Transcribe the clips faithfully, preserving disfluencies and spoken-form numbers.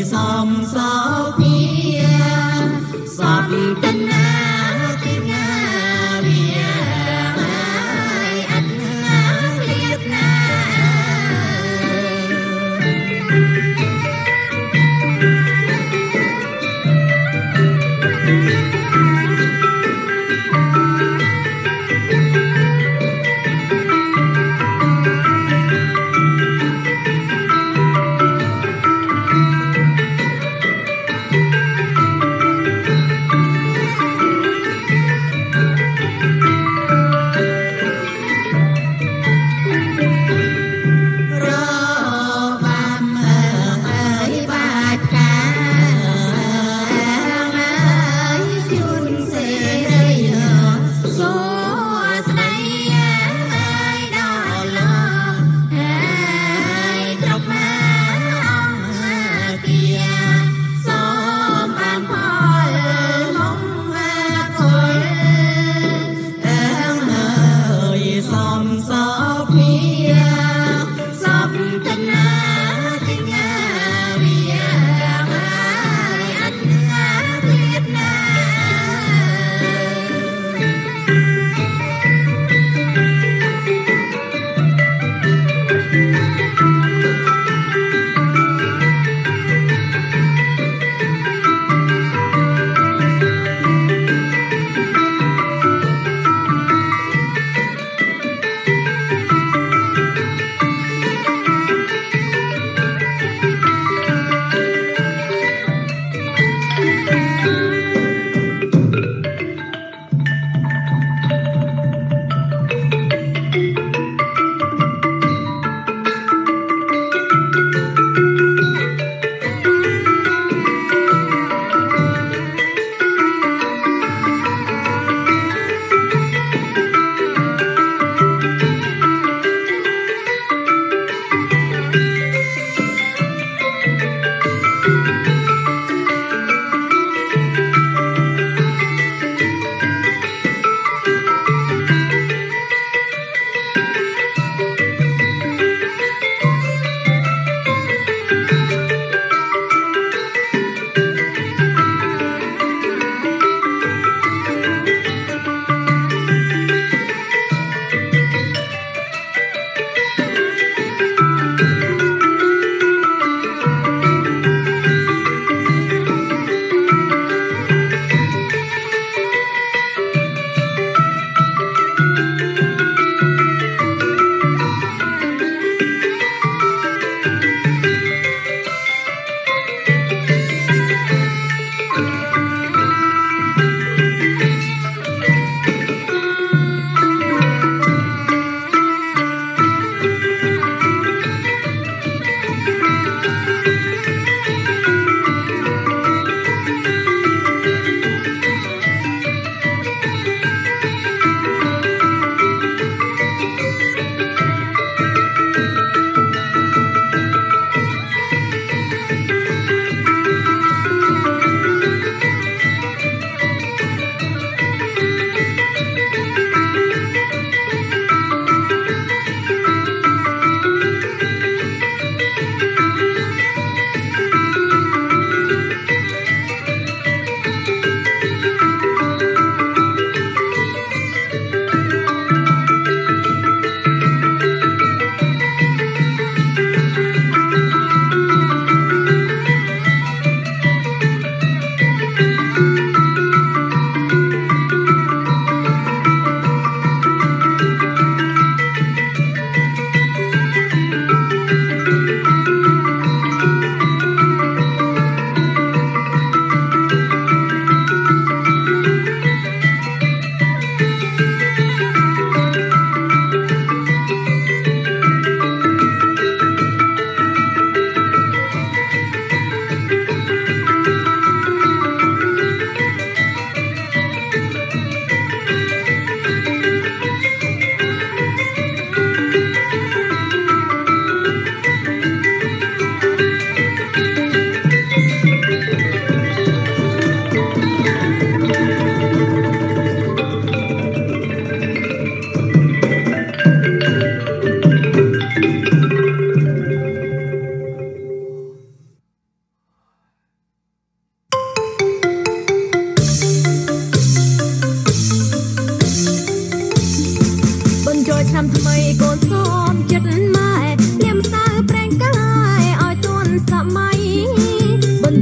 som so pia sọt tình á tiếng á bia ai anh á liệt na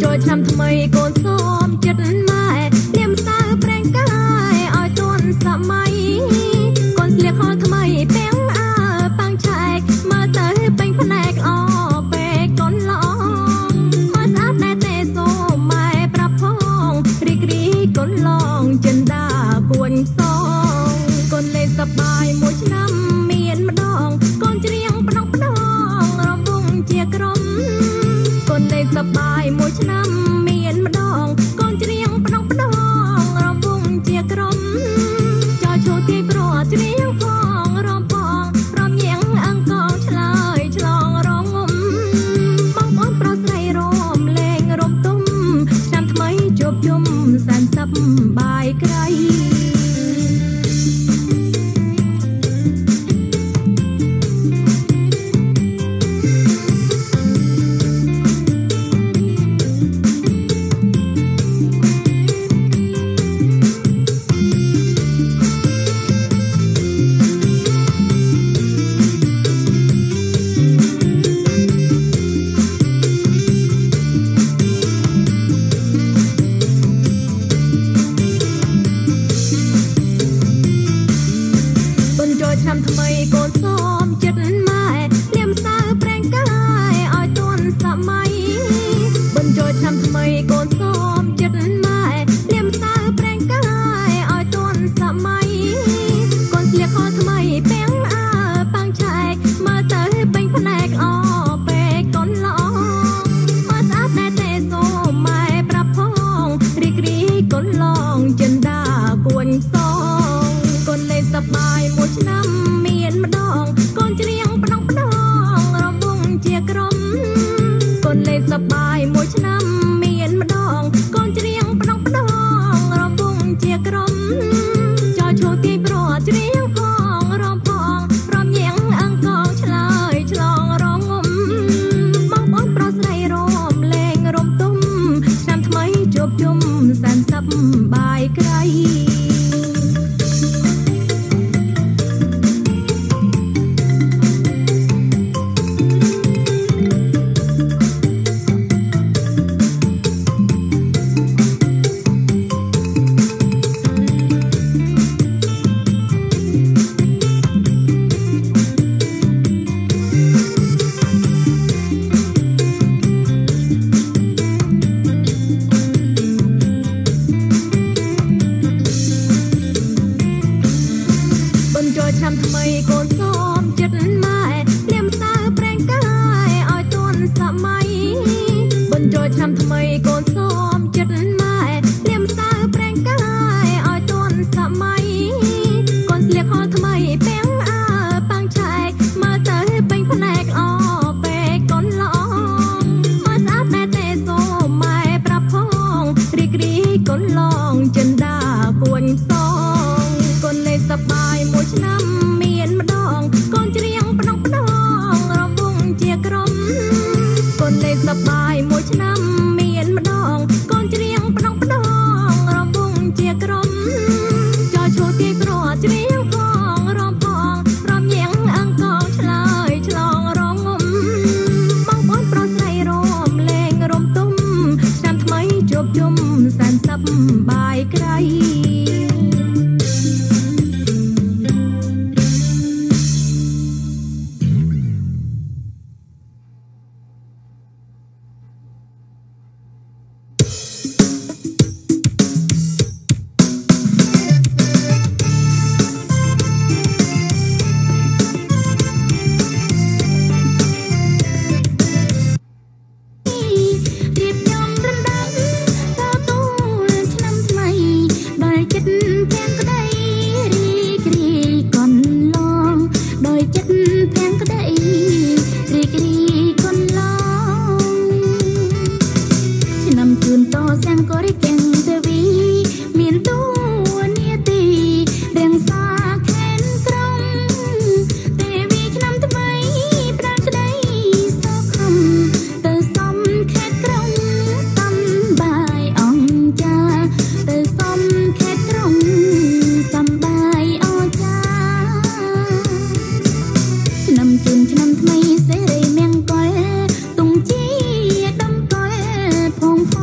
ចូលឆ្នាំថ្មីកូនសូមចិត្តម៉ែលៀមសៅប្រេងកាយឲ្យទាន់សម័យកូនស្លៀកខោថ្មីពាំងអើប៉ាំងឆែកមើលទៅពេញភ្នែកល្អពេលកូនល្អមើលស្អាតតែទេសូមម៉ែប្រាប់ផងរីករាយកូនឡងចិនដាគួនសងកូនលេងសប្បាយមួយឆ្នាំមានម្ដងកូនច្រៀងផ្ដងផ្ដងរំវង់ជាក្រុមកូនលេងសប្បាយមួយឆ្នាំមានម្ដងកូនច្រៀងផ្ដងផ្ដងរំវង់ជាក្រុមចោលឈូទាយព្រោះច្រៀងផងរំផងរំញៀងអង្គងឆ្លើយឆ្លងរងងំបងប្អូនប្រុសស្រីរំលេងរំទុំឆ្នាំថ្មីជួបជុំសែនសប្បាយក្រៃឆ្នាំថ្មីកូនសូមចិត្តម៉ែលៀមសៅប្រេងកាយឲ្យទាន់សម័យបញ្ចូលឆ្នាំថ្មីកូនសូមចិត្តម៉ែលៀមសៅប្រេងកាយឲ្យទាន់សម័យកូនស្លៀកខោថ្មីពាំងអើប៉ាំងឆែកមើលទៅពេញភ្នែកល្អពេលកូនល្អមើលស្អាតតែទេសូមម៉ែប្រាប់ផងរីករាយកូនឡងចិនដាគួនសងកូនលេងសប្បាយមួយឆ្នាំមានម្ដងកូនច្រៀងផ្ដងផ្ដងរំវង់ជាក្រុមកូនលេងសប្បាយមួយឆ្នាំមានម្ដងកូនច្រៀងផ្ដងផ្ដងរំវង់ជាក្រុមចោលឈូទាយព្រោះច្រៀងផងរំផងរំញៀងអង្គងឆ្លើយឆ្លងរងងំបងប្អូនប្រុសស្រីរំលេងរំទុំឆ្នាំថ្មីជួបជុំសែនសប្បាយក្រៃឆ្នាំថ្មីកូនសូមចិត្តម៉ែលៀមសៅប្រេងកាយឲ្យទាន់សម័យបញ្ចូលឆ្នាំថ្មីកូនសូមចិត្តម៉ែលៀមសៅប្រេងកាយឲ្យទាន់សម័យកូនស្លៀកខោថ្មីពាំងអើប៉ាំងឆែកមើលទៅពេញភ្នែកល្អពេលកូនល្អមើលស្អាតតែទេសូមម៉ែប្រាប់ផងរីករាយកូនឡងចិនដាគួនសងកូនលេងសប្បាយមួយឆ្នាំមានម្ដងកូនច្រៀងផ្ដងផ្ដងរំវង់ជាក្រុមកូនលេងសប្បាយមួយឆ្នាំមានម្ដងកូនច្រៀងផ្ដងផ្ដងរំវង់ជាក្រុមចោលឈូទាយព្រោះច្រៀងផងរំផងរំញៀងអង្គងឆ្លើយឆ្លងរងងំបងប្អូនប្រុសស្រីរំលេងរំទុំឆ្នាំថ្មីជួបជុំសែនសប្បាយក្រៃថ្មីសេរីមង្គលទុំជាដំកល់ផង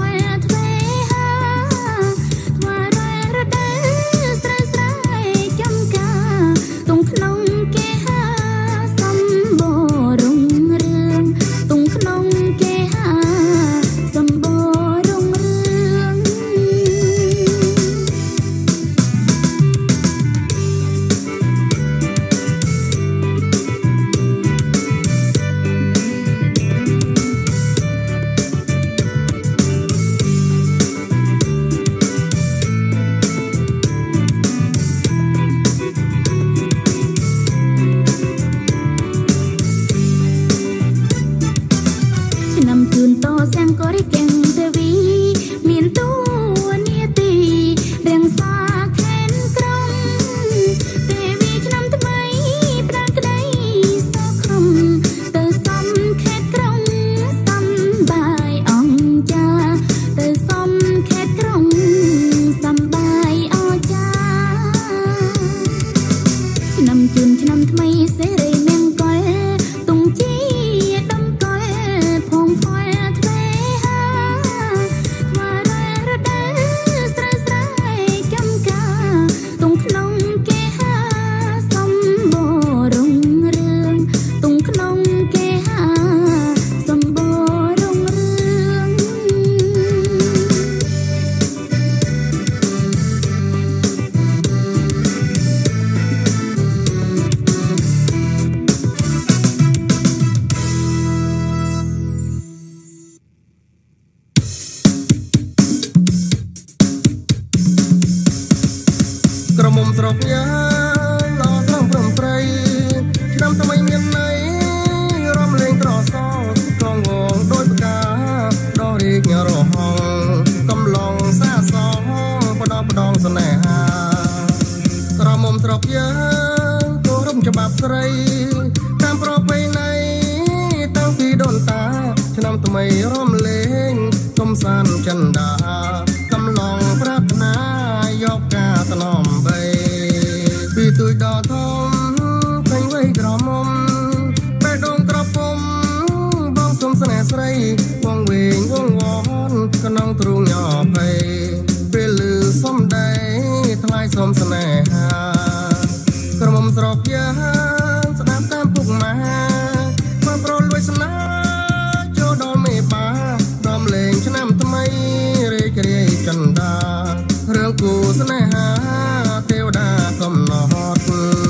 ស្រុកយ៉ាងល្អស្រស់ព្រំប្រៃឆ្នាំថ្មីមានន័យរំលែងត្រសងកងងដោយផ្កាដល់រីករហងកំឡងសាសងបដបដងស្នេហាក្រមុំស្រុកយ៉ាងគោរពច្បាប់ស្រីតាមប្រពៃណីតាំងពីដូនតាឆ្នាំថ្មីរំលែងកំសាន្តចិន្តាកំឡងប្រាថ្នាយកការថ្នមបីពីទួយដល់ធំពេញវ័យក្រមុំបេះដូងក្រពុំបងសុំស្នេហ៍ស្រីវងវែងវងវន់ក្នុងទ្រូងញ៉ោភ័យពេលលឺសំដីថ្លៃសុំស្នេហាក្រមុំស្រុកយ៉ាងស្ដាប់តាមពុកម៉ែមកប្រលួយស្នេហ៍ចូលដល់មេបារំលែងឆ្នាំថ្មីរីករាយចិន្តារឿងគូស្នេហាទេវតាកំណត់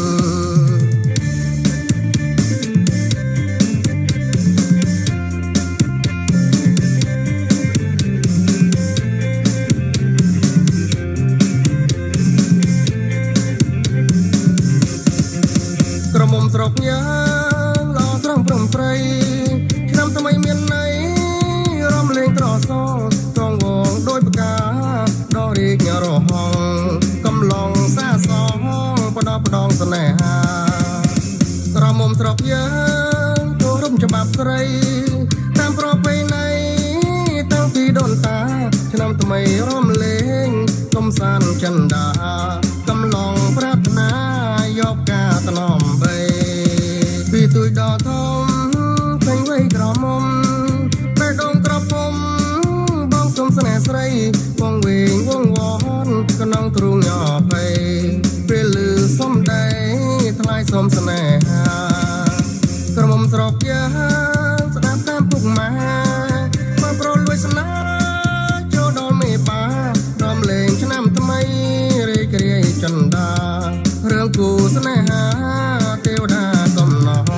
ក្រមុំស្រុកយ៉ាងល្អស្រស់ព្រំប្រៃឆ្នាំថ្មីមានន័យរំលែងត្រសងត្រង់វងដោយផ្កាដល់រីករហងកំឡងសាសងបដបដងស្នេហាក្រមុំស្រុកយ៉ាងគោរពច្បាប់ស្រីតាមប្រពៃណីតាំងពីដូនតាឆ្នាំថ្មីរំលែងកំសាន្តចិន្តាកំឡងប្រាថ្នាយកការថ្នមបីពីទួយដល់ធំពេញវ័យក្រមុំបេះដូងក្រពុំបងសុំស្នេហ៍ស្រីវងវែងវងវន់ក្នុងទ្រូងញ៉ោភ័យពេលលឺសំដីថ្លៃសុំស្នេហាក្រមុំស្រុកយ៉ាងស្ដាប់តាមពុកម៉ែមកប្រលួយស្នេហ៍ចូលដល់មេបារំលែងឆ្នាំថ្មីរីករាយចិន្តារឿងគូស្នេហាទេវតាកំណត់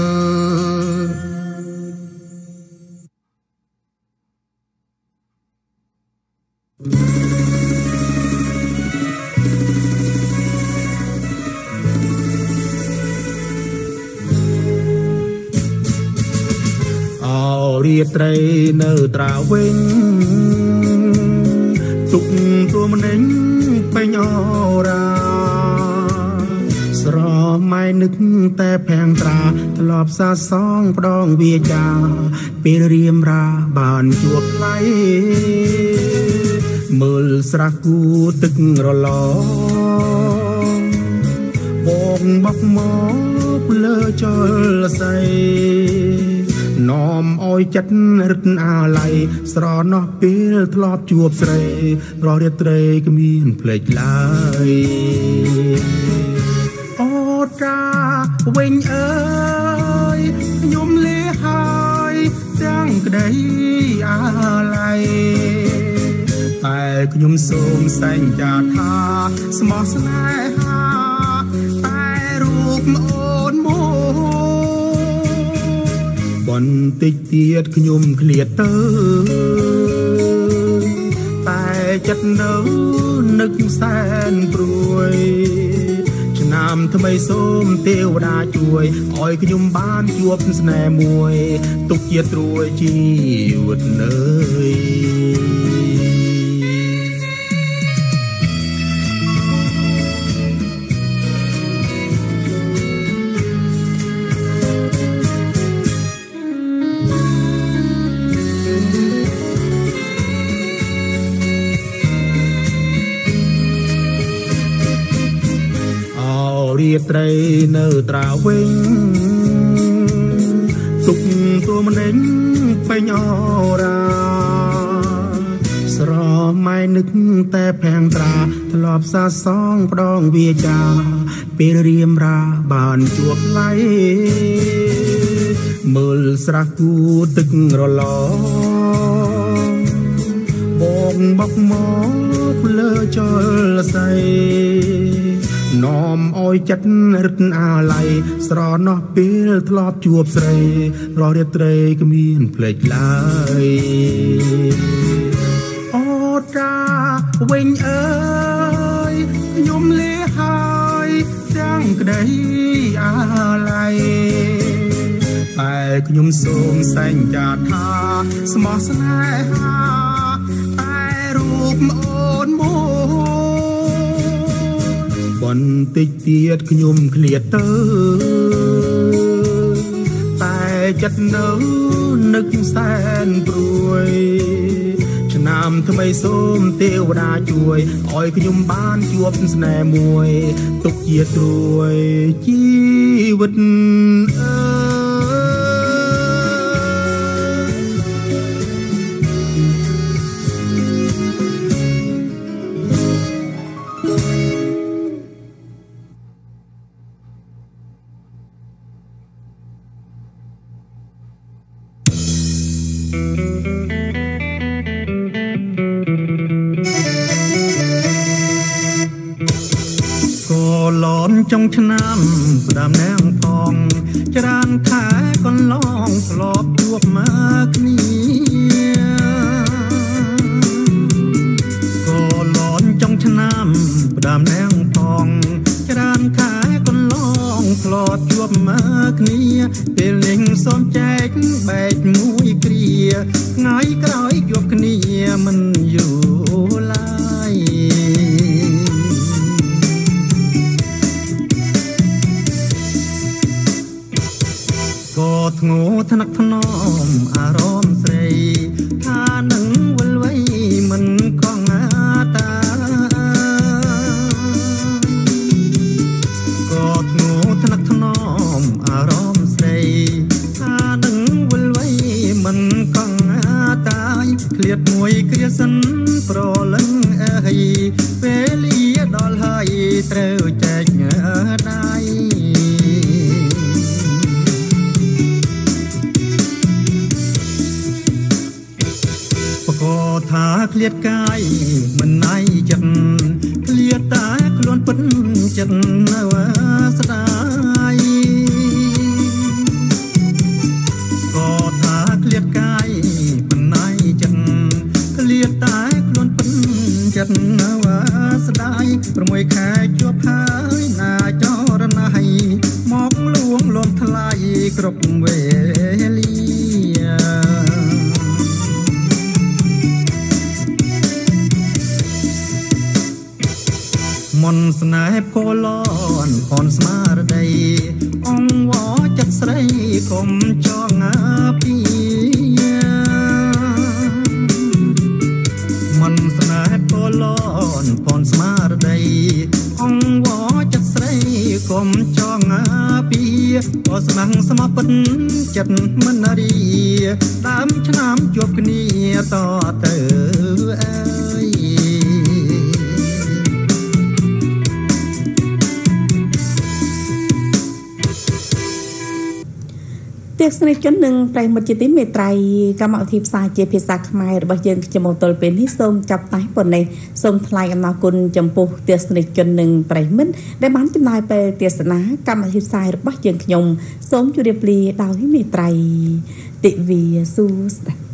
អរាត្រីនៅត្រាវិញទុកទួម្នេញពេញអរាស្រមៃនឹកតែភាំងត្រាធ្លាប់សាសងផ្ដងវាចាពេលរៀមរាបានជួបថ្លៃមើលស្រះគូទឹករឡងបងបោកមកលើចលស័យនាំអោយចិត្តរឹតអាឡ័យស្រណោះពេលធ្លាប់ជួបស្រីរស់រាត្រីគ្មានភ្លេចឡើយអូតាវិញអើយខ្ញុំលាហើយទាំងក្តីអាឡ័យតែខ្ញុំសូមសន្យាថាស្មោះស្នេហាតែរូបអូនមកបន្តិចទៀតខ្ញុំឃ្លាតទៅតែចិត្តនៅនឹកសែនព្រួយឆ្នាំថ្មីសូមទេវតាជួយឲ្យខ្ញុំបានជួបស្នេហ៍មួយទុកជាត្រួយជីវិតនៅរាត្រីនៅត្រាវិញទុកទួម្នេញពេញអរាស្រមៃនឹកតែភាំងត្រាធ្លាប់សាសងផ្ដងវាចាពេលរៀមរាបានជួបថ្លៃមើលស្រះគូទឹករឡងបងបោកមកលើចលស័យនាំអោយចិត្តរឹតអាឡ័យស្រណោះពេលធ្លាប់ជួបស្រីរស់រាត្រីគ្មានភ្លេចឡើយអូតាវិញអើយខ្ញុំលាហើយក្តីអាឡ័យតែខ្ញុំសូមសន្យាថាស្មោះស្នេហាតែរូបអូនមកបន្តិចទៀតខ្ញុំឃ្លាតទៅតែចិត្តនៅនឹកសែនព្រួយឆ្នាំថ្មីសូមទេវតាជួយឲ្យខ្ញុំបានជួបស្នេហ៍មួយទុកជាត្រួយជីវិតអើចុងឆ្នាំផ្ដាំនាងផងច្រើនខែកន្លងធ្លាប់ជួបមកគ្នាក៏លន់ចុងឆ្នាំផ្ដាំនាងផងច្រើនខែកន្លងធ្លាប់ជួបមកគ្នាពេលលេងសូមចែកបែកមួយគ្រាថ្ងៃក្រោយជួបគ្នាមិនយូរឡើយក៏ធ្ងោថ្នាក់ថ្នមអារម្មណ៍ស្រីថានឹងវិលវ័យមិនកងតាក៏ធ្ងោថ្នាក់ថ្នមអារម្មណ៍ស្រីថានឹងវិលវ័យមិនកងតាឃ្លាតមួយគ្រាសិនប្រលឹងអីពេលលាដល់ហើយត្រូវចែកដៃក៏ថាឃ្លាតកាយមិនណៃចិត្តឃ្លាតតែខ្លួនពិតចិត្តនៅស្ដាយក៏ថាឃ្លាតកាយមិនណៃចិត្តឃ្លាតតែខ្លួនពិតចិត្តនៅស្ដាយប្រមួយខែជួបហើយណាចរណៃមកលួងលំថ្លៃគ្រប់វេលាមនស្នេហ៍កូឡនផនស្មារតីអងវចិត្តស្រីកុំចងពីមនស្នេហ៍កូឡនផនស្មារតីអងវចិត្តស្រីកុំចងពីក៏ស្មាំងស្មោះពិតចិត្តមិនរីដើមឆ្នាំជួបគ្នាតទៅអើយទស្សនិកជននិងប្រិយមិត្តជាទីមេត្រីកម្មវិធីផ្សាយជាភាសាខ្មែររបស់យើងខ្ញុំមកទល់ពេលនេះសូមចាប់តែប៉ុណ្ណេះសូមថ្លែងអំណរគុណចំពោះទស្សនិកជននិងប្រិយមិត្តដែលបានចំណាយពេលទស្សនាកម្មវិធីផ្សាយរបស់យើងខ្ញុំសូមជម្រាបលាដោយមេត្រីទិវាសួស្តី